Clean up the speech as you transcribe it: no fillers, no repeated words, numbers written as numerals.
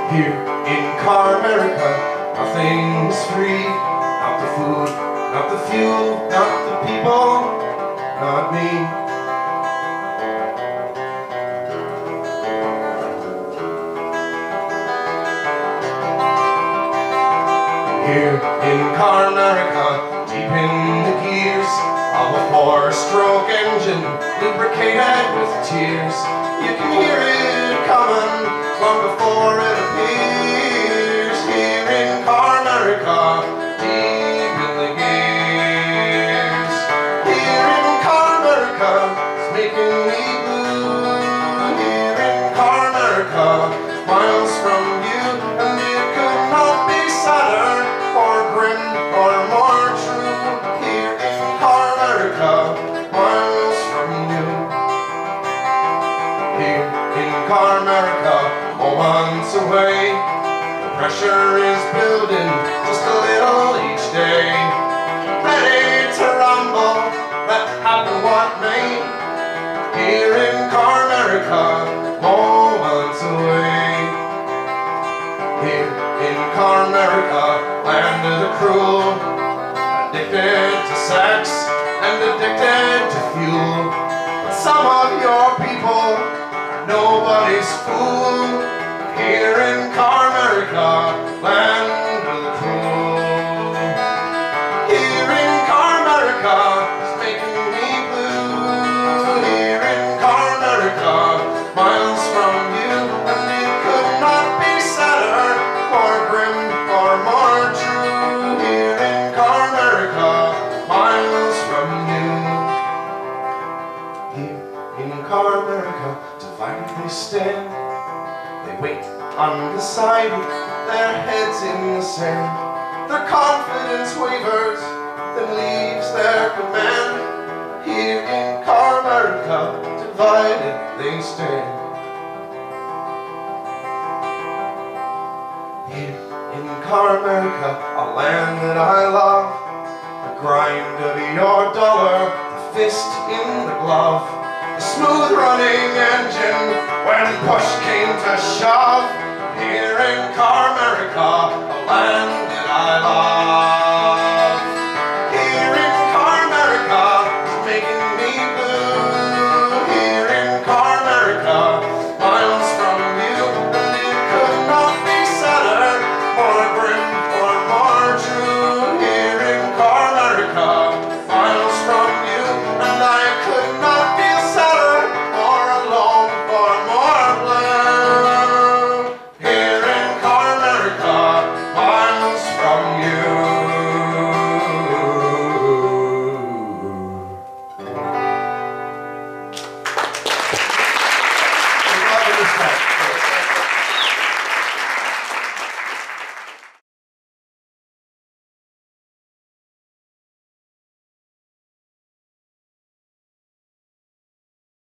Here in Carmerica, nothing's free. Not the food, not the fuel, not the people, not me. Here in Carmerica, deep in the gears of a four-stroke engine, lubricated with tears, you can hear it coming long before it appears. Here in Carmerica, deep in the gears. Here in Carmerica, it's making me blue. Here in Carmerica, miles from you, and it could not be sadder, or grim, or more true. Here in Carmerica, miles from you. Here in Carmerica, moments away, the pressure is building just a little each day. Ready to rumble, let happen what may. Here in Carmerica, moments away. Here in Carmerica, land of the cruel, addicted to sex and addicted to fuel. But some of your people are nobody's fool. Here in Carmerica, land of the cruel. Here in Carmerica, it's making me blue. Here in Carmerica, miles from you, and it could not be sadder, more grim, or more true. Here in Carmerica, miles from you. Here in Carmerica, divided they stand. They wait undecided, their heads in the sand. Their confidence wavers, then leaves their command. Here in Carmerica, divided they stand. Here in Carmerica, a land that I love, the grind of your dollar, the fist in the glove, the smooth running engine when push came to shove. Here in Carmerica,